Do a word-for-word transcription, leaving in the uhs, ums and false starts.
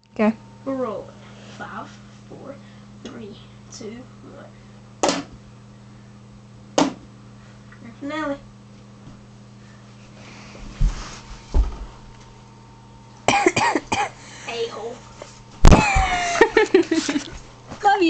Okay. We're rolling. Five, four, three, two, one. Grand finale. A-hole. Love you.